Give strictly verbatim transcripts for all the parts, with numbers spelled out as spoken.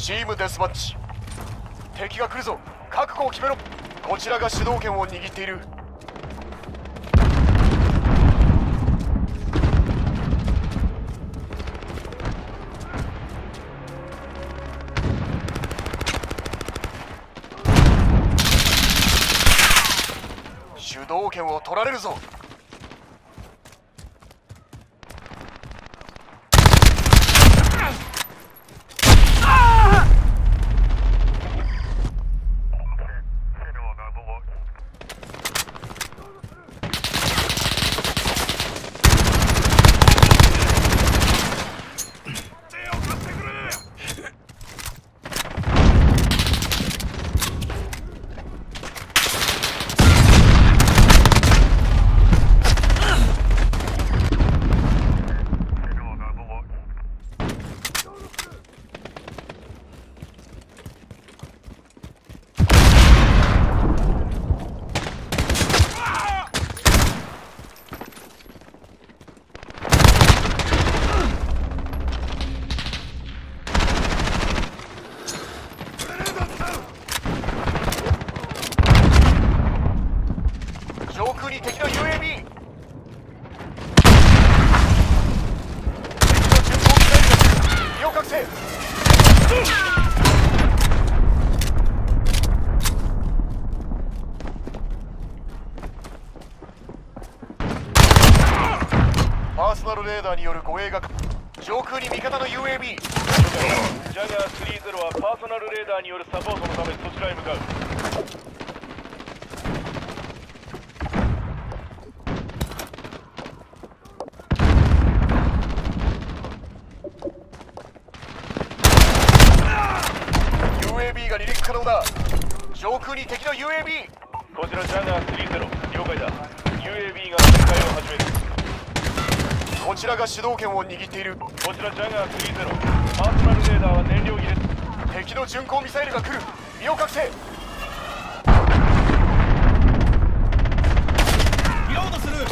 チームデスマッチ。敵が来るぞ。覚悟を決めろ。こちらが主導権を握っている。主導権を取られるぞ。上空に敵の ユーエービー。 敵の巡航ミサイルが来る。身を隠せ。パーソナルレーダーによる護衛が上空に味方の ユーエービー。 ジャガースリーゼロはパーソナルレーダーによるサポートのためそちらへ向かう。 ユーエービー が離陸可能だ。上空に敵の ユーエービー。 こちらジャガースリーゼロ了解だ。 ユーエービー が展開を始める。 こちらが主導権を握っている。 こちらジャガースリーゼロパーソナルレーダーは燃料切れ。 敵の巡航ミサイルが来る。身を隠せ。 リロードする。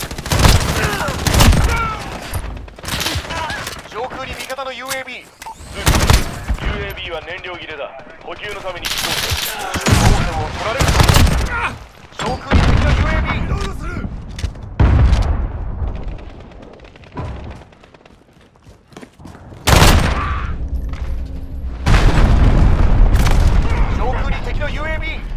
上空に味方の ユーエービー。 ユーエービー は燃料切れだ。補給のために飛行する。 主導権を取られる。上空に敵の ユーエービー。 リロードする。 上空に敵の ユーエービー。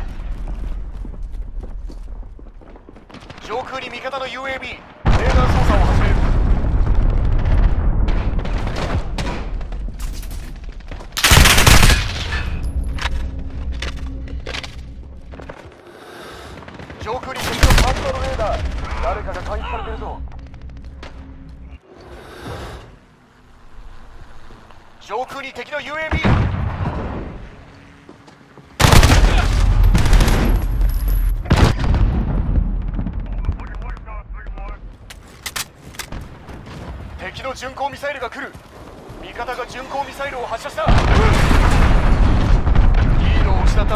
上空に味方の ユーエービー。 レーダー操作を始める。上空に敵のパーソナルレーダー。誰かが監視されてるぞ。上空に敵の ユーエービー。 敵の巡航ミサイルが来る。味方が巡航ミサイルを発射した。リードを失った。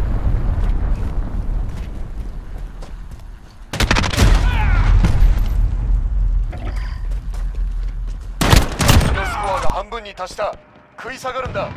敵のスコアが半分に達した。食い下がるんだ。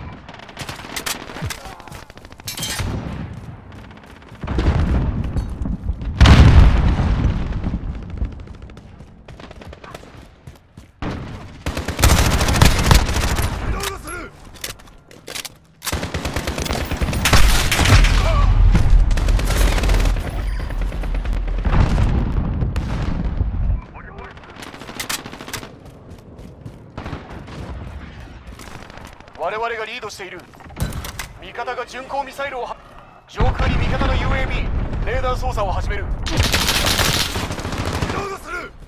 我々がリードしている。味方が巡航ミサイルをは上空に味方の ユーエービー。 レーダー操作を始める。 リロードする。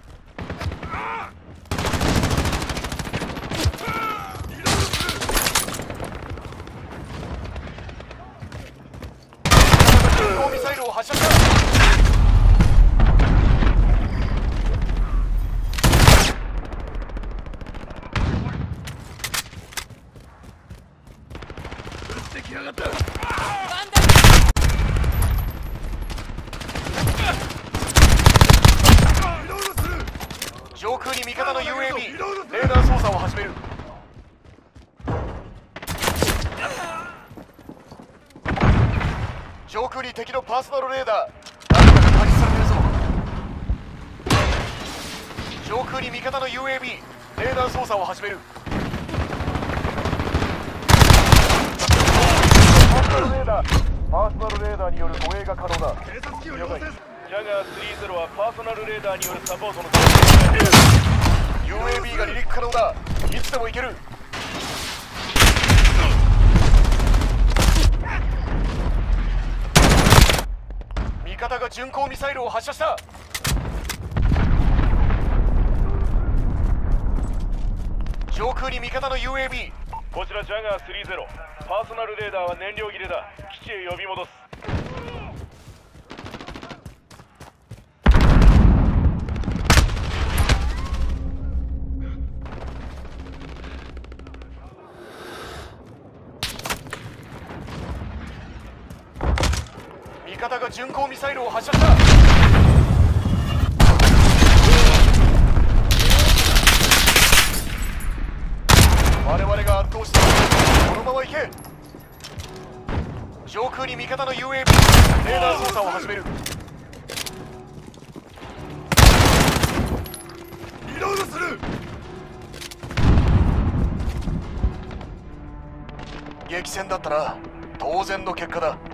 巡航ミサイルを発射した。 来やがった。 上空に味方の ユーエービー。 レーダー操作を始める。 上空に敵のパーソナルレーダー何かが監視されてるぞ。上空に味方の ユーエービー レーダー操作を始める。パーソナルレーダーパーソナルレーダーによる護衛が可能だ。 警察機を要請する。 ジャガースリーゼロはパーソナルレーダーによるサポートのユーエービー が離陸可能だ。いつでも行ける。味方が巡航ミサイルを発射した。上空に味方の ユーエービー。 こちらジャガースリーゼロ、パーソナルレーダーは燃料切れだ。基地へ呼び戻す。 味方が巡航ミサイルを発射した。我々が圧倒した。このまま行け。上空に味方の ユーエービー レーダー操作を始める。 リロードする。 激戦だったな。当然の結果だ。